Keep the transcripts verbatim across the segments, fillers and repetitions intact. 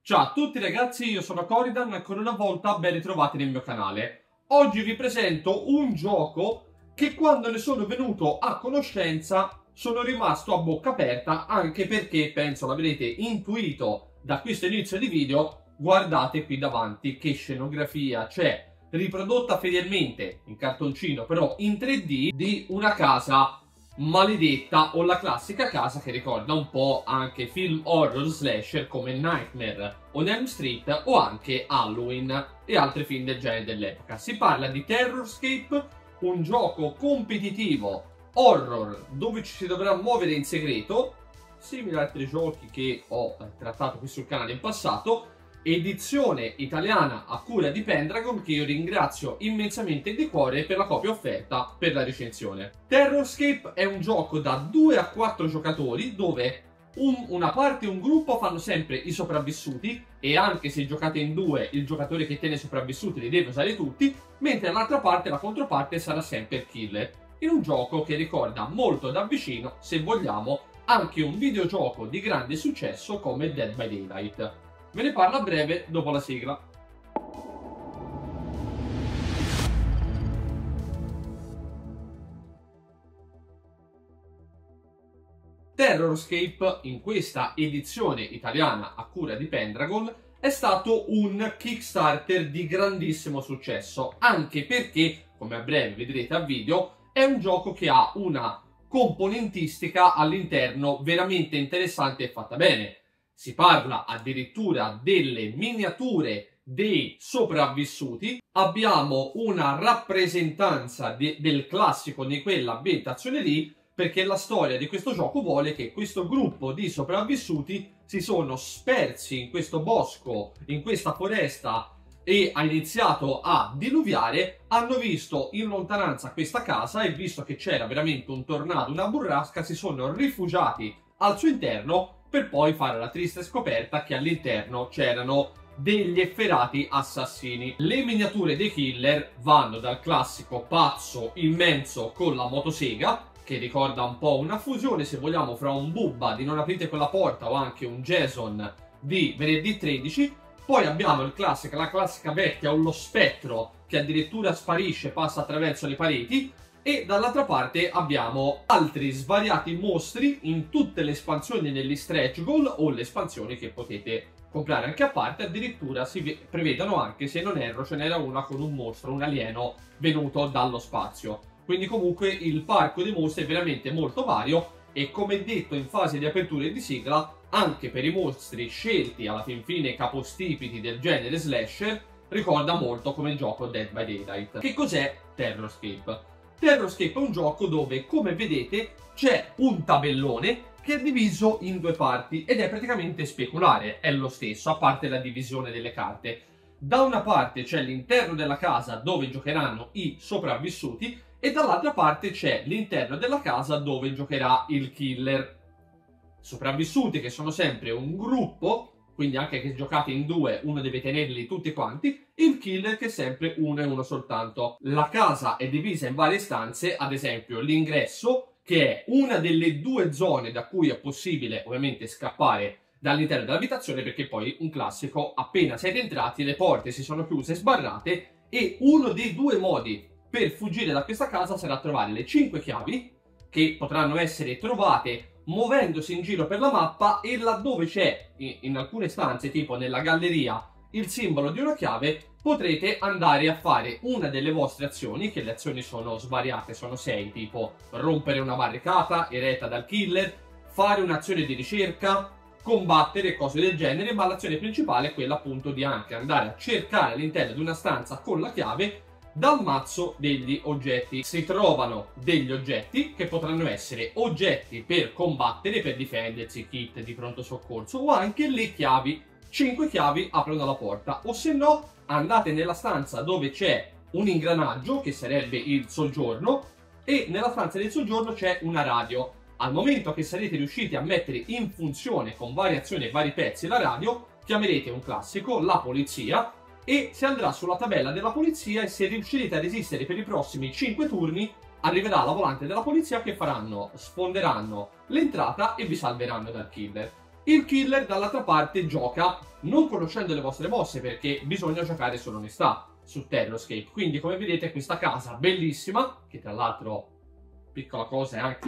Ciao a tutti ragazzi, io sono Coridan e ancora una volta ben ritrovati nel mio canale. Oggi vi presento un gioco che quando ne sono venuto a conoscenza sono rimasto a bocca aperta, anche perché penso l'avrete intuito da questo inizio di video. Guardate qui davanti che scenografia c'è, riprodotta fedelmente in cartoncino però in tre D, di una casa maledetta, o la classica casa che ricorda un po' anche film horror slasher come Nightmare on Elm Street o anche Halloween e altri film del genere dell'epoca. Si parla di Terrorscape, un gioco competitivo horror dove ci si dovrà muovere in segreto, simile ad altri giochi che ho trattato qui sul canale in passato. Edizione italiana a cura di Pendragon, che io ringrazio immensamente di cuore per la copia offerta per la recensione. Terrorscape è un gioco da due a quattro giocatori dove un, una parte e un gruppo fanno sempre i sopravvissuti, e anche se giocate in due il giocatore che tiene i sopravvissuti li deve usare tutti, mentre l'altra parte, la controparte, sarà sempre il killer. In un gioco che ricorda molto da vicino, se vogliamo, anche un videogioco di grande successo come Dead by Daylight. Ve ne parlo a breve dopo la sigla. Terrorscape, in questa edizione italiana a cura di Pendragon, è stato un Kickstarter di grandissimo successo, anche perché, come a breve vedrete a video, è un gioco che ha una componentistica all'interno veramente interessante e fatta bene. Si parla addirittura delle miniature dei sopravvissuti, abbiamo una rappresentanza de del classico di quella ambientazione lì, perché la storia di questo gioco vuole che questo gruppo di sopravvissuti si sono spersi in questo bosco, in questa foresta, e ha iniziato a diluviare, hanno visto in lontananza questa casa e visto che c'era veramente un tornado, una burrasca, si sono rifugiati al suo interno per poi fare la triste scoperta che all'interno c'erano degli efferati assassini. Le miniature dei killer vanno dal classico pazzo immenso con la motosega, che ricorda un po' una fusione, se vogliamo, fra un Bubba di Non aprite quella porta o anche un Jason di Venerdì tredici. Poi abbiamo il classico, la classica vecchia o lo spettro che addirittura sparisce, passa attraverso le pareti. E dall'altra parte abbiamo altri svariati mostri in tutte le espansioni negli stretch goal o le espansioni che potete comprare anche a parte. Addirittura si prevedono anche, se non erro, ce n'era una con un mostro, un alieno venuto dallo spazio. Quindi comunque il parco dei mostri è veramente molto vario e, come detto in fase di apertura e di sigla, anche per i mostri scelti alla fin fine capostipiti del genere slasher, ricorda molto come il gioco Dead by Daylight. Che cos'è Terrorscape? Terrorscape è un gioco dove, come vedete, c'è un tabellone che è diviso in due parti ed è praticamente speculare, è lo stesso, a parte la divisione delle carte. Da una parte c'è l'interno della casa dove giocheranno i sopravvissuti e dall'altra parte c'è l'interno della casa dove giocherà il killer. Sopravvissuti che sono sempre un gruppo, quindi anche che giocate in due uno deve tenerli tutti quanti, il killer che è sempre uno e uno soltanto. La casa è divisa in varie stanze, ad esempio l'ingresso, che è una delle due zone da cui è possibile ovviamente scappare dall'interno dell'abitazione, perché poi un classico, appena siete entrati le porte si sono chiuse e sbarrate, e uno dei due modi per fuggire da questa casa sarà trovare le cinque chiavi, che potranno essere trovate muovendosi in giro per la mappa, e laddove c'è in, in alcune stanze, tipo nella galleria, il simbolo di una chiave, potrete andare a fare una delle vostre azioni, che le azioni sono svariate, sono sei, tipo rompere una barricata eretta dal killer, fare un'azione di ricerca, combattere, cose del genere, ma l'azione principale è quella appunto di anche andare a cercare all'interno di una stanza con la chiave dal mazzo degli oggetti. Si trovano degli oggetti che potranno essere oggetti per combattere, per difendersi, kit di pronto soccorso, o anche le chiavi. cinque chiavi aprono la porta, o se no andate nella stanza dove c'è un ingranaggio che sarebbe il soggiorno, e nella stanza del soggiorno c'è una radio. Al momento che sarete riusciti a mettere in funzione con variazioni e vari pezzi la radio, chiamerete un classico, la polizia, e si andrà sulla tabella della polizia, e se riuscirete a resistere per i prossimi cinque turni arriverà la volante della polizia che faranno, sfonderanno l'entrata e vi salveranno dal killer. Il killer dall'altra parte gioca non conoscendo le vostre mosse, perché bisogna giocare sull'onestà su Terrascape. Quindi come vedete questa casa bellissima, che tra l'altro piccola cosa è anche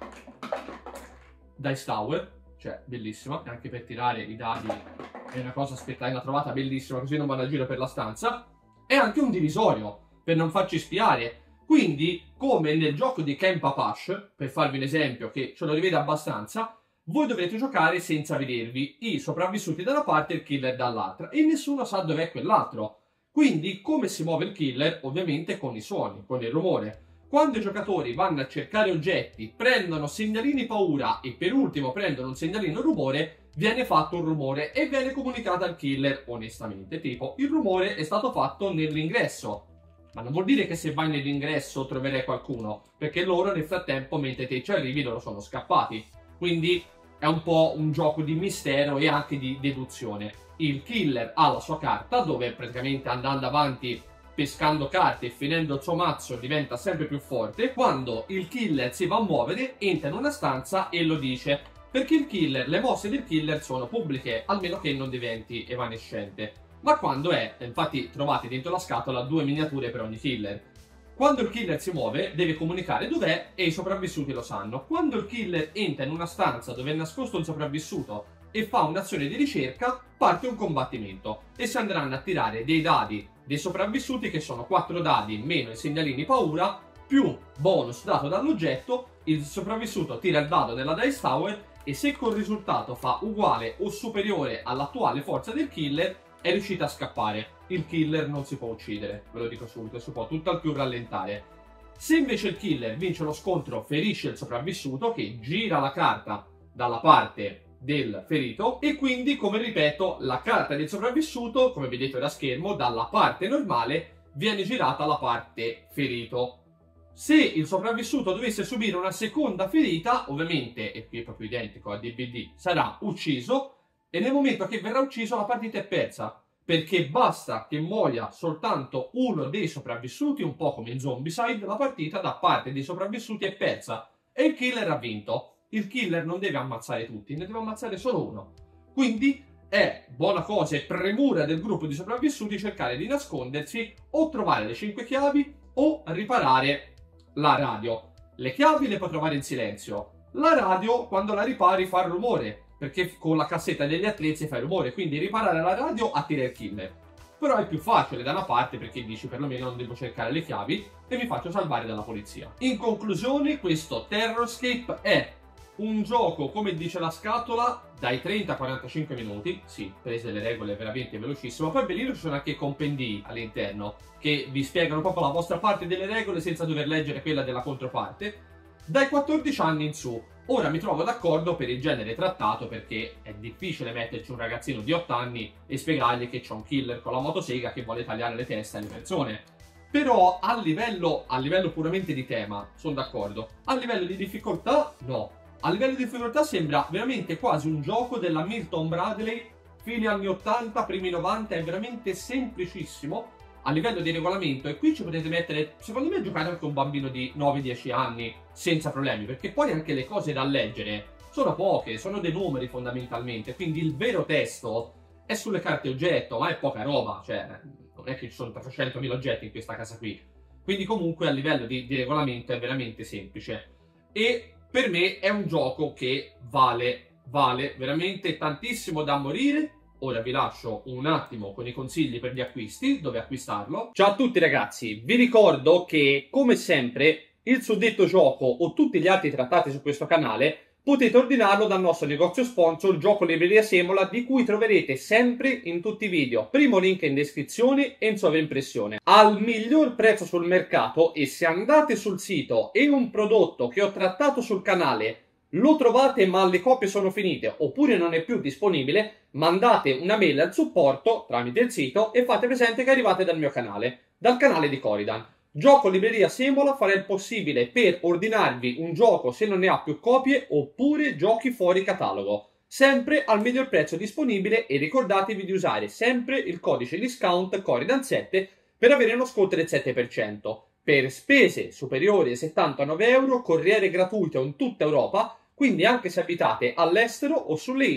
Dice Tower, cioè bellissima, e anche per tirare i dadi è una cosa spettacolare, una trovata bellissima, così non vanno a giro per la stanza. È anche un divisorio per non farci spiare. Quindi, come nel gioco di Camp Apache, per farvi un esempio che ce lo rivede abbastanza, voi dovrete giocare senza vedervi i sopravvissuti da una parte e il killer dall'altra, e nessuno sa dov'è quell'altro. Quindi, come si muove il killer? Ovviamente con i suoni, con il rumore. Quando i giocatori vanno a cercare oggetti, prendono segnalini paura e per ultimo prendono un segnalino rumore, viene fatto un rumore e viene comunicato al killer onestamente. Tipo, il rumore è stato fatto nell'ingresso. Ma non vuol dire che se vai nell'ingresso troverai qualcuno, perché loro nel frattempo, mentre te ci arrivi, loro sono scappati. Quindi è un po' un gioco di mistero e anche di deduzione. Il killer ha la sua carta, dove praticamente andando avanti, pescando carte e finendo il suo mazzo, diventa sempre più forte. Quando il killer si va a muovere, entra in una stanza e lo dice, perché il killer, le mosse del killer sono pubbliche, almeno che non diventi evanescente. Ma quando è, infatti trovate dentro la scatola due miniature per ogni killer. Quando il killer si muove deve comunicare dov'è e i sopravvissuti lo sanno. Quando il killer entra in una stanza dove è nascosto un sopravvissuto e fa un'azione di ricerca, parte un combattimento e si andranno a tirare dei dadi dei sopravvissuti, che sono quattro dadi meno i segnalini paura più bonus dato dall'oggetto. Il sopravvissuto tira il dado nella Dice Tower e se col risultato fa uguale o superiore all'attuale forza del killer, è riuscito a scappare. Il killer non si può uccidere, ve lo dico subito, si può tutt'al più rallentare. Se invece il killer vince lo scontro, ferisce il sopravvissuto, che gira la carta dalla parte del ferito, e quindi, come ripeto, la carta del sopravvissuto, come vedete da schermo, dalla parte normale viene girata alla parte ferito. Se il sopravvissuto dovesse subire una seconda ferita, ovviamente, e qui è proprio identico a D B D, sarà ucciso, e nel momento che verrà ucciso la partita è persa, perché basta che muoia soltanto uno dei sopravvissuti, un po' come in Zombicide, la partita da parte dei sopravvissuti è persa e il killer ha vinto. Il killer non deve ammazzare tutti, ne deve ammazzare solo uno. Quindi è buona cosa e premura del gruppo di sopravvissuti cercare di nascondersi o trovare le cinque chiavi o riparare la radio. Le chiavi le puoi trovare in silenzio. La radio, quando la ripari, fa rumore, perché con la cassetta degli attrezzi fa rumore, quindi riparare la radio attira il killer. Però è più facile da una parte, perché dici perlomeno non devo cercare le chiavi e mi faccio salvare dalla polizia. In conclusione, questo Terrascape è un gioco, come dice la scatola, dai trenta ai quarantacinque minuti. Sì, prese le regole veramente velocissimo. Poi bellino, ci sono anche compendii all'interno che vi spiegano proprio la vostra parte delle regole senza dover leggere quella della controparte. Dai quattordici anni in su. Ora mi trovo d'accordo per il genere trattato, perché è difficile metterci un ragazzino di otto anni e spiegargli che c'è un killer con la motosega che vuole tagliare le teste alle persone. Però a livello, a livello puramente di tema sono d'accordo. A livello di difficoltà no. A livello di difficoltà sembra veramente quasi un gioco della Milton Bradley, fine anni ottanta, primi novanta, è veramente semplicissimo a livello di regolamento, e qui ci potete mettere, secondo me, giocare anche un bambino di nove dieci anni senza problemi, perché poi anche le cose da leggere sono poche, sono dei numeri fondamentalmente, quindi il vero testo è sulle carte oggetto, ma è poca roba, cioè non è che ci sono trecentomila oggetti in questa casa qui, quindi comunque a livello di, di regolamento è veramente semplice, e per me è un gioco che vale, vale veramente tantissimo da morire. Ora vi lascio un attimo con i consigli per gli acquisti, dove acquistarlo. Ciao a tutti ragazzi, vi ricordo che come sempre il suddetto gioco o tutti gli altri trattati su questo canale potete ordinarlo dal nostro negozio sponsor Gioco Libreria Semola, di cui troverete sempre in tutti i video. Primo link in descrizione e in sovraimpressione. Al miglior prezzo sul mercato, e se andate sul sito e un prodotto che ho trattato sul canale lo trovate ma le copie sono finite oppure non è più disponibile, mandate una mail al supporto tramite il sito e fate presente che arrivate dal mio canale, dal canale di Coridan. Gioco Libreria Semola farà il possibile per ordinarvi un gioco se non ne ha più copie, oppure giochi fuori catalogo, sempre al miglior prezzo disponibile, e ricordatevi di usare sempre il codice discount Coridan sette per avere uno sconto del sette per cento. Per spese superiori ai settantanove euro, corriere gratuito in tutta Europa, quindi anche se abitate all'estero o sulle isole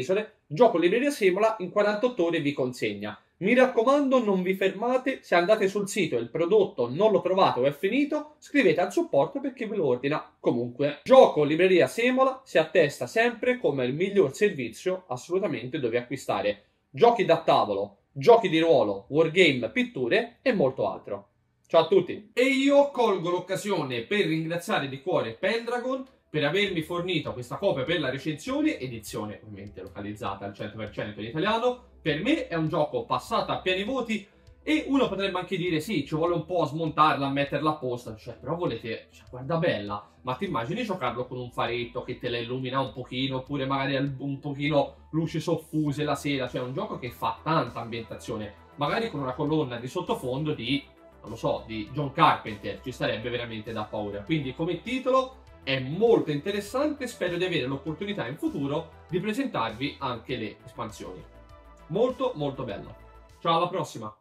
Gioco libreria Semola in quarantotto ore vi consegna. Mi raccomando, non vi fermate, se andate sul sito e il prodotto non lo trovate o è finito, scrivete al supporto perché ve lo ordina comunque. Gioco libreria Semola si attesta sempre come il miglior servizio assolutamente dove acquistare giochi da tavolo, giochi di ruolo, wargame, pitture e molto altro. Ciao a tutti! E io colgo l'occasione per ringraziare di cuore Pendragon per avermi fornito questa copia per la recensione, edizione ovviamente localizzata al cento per cento in italiano. Per me è un gioco passato a pieni voti e uno potrebbe anche dire sì, ci vuole un po' a smontarla, a metterla a posto, cioè però volete, cioè, guarda bella, ma ti immagini giocarlo con un faretto che te la illumina un pochino, oppure magari un pochino luci soffuse la sera, cioè è un gioco che fa tanta ambientazione, magari con una colonna di sottofondo di, non lo so, di John Carpenter, ci starebbe veramente da paura. Quindi come titolo è molto interessante, spero di avere l'opportunità in futuro di presentarvi anche le espansioni. Molto molto bello. Ciao, alla prossima!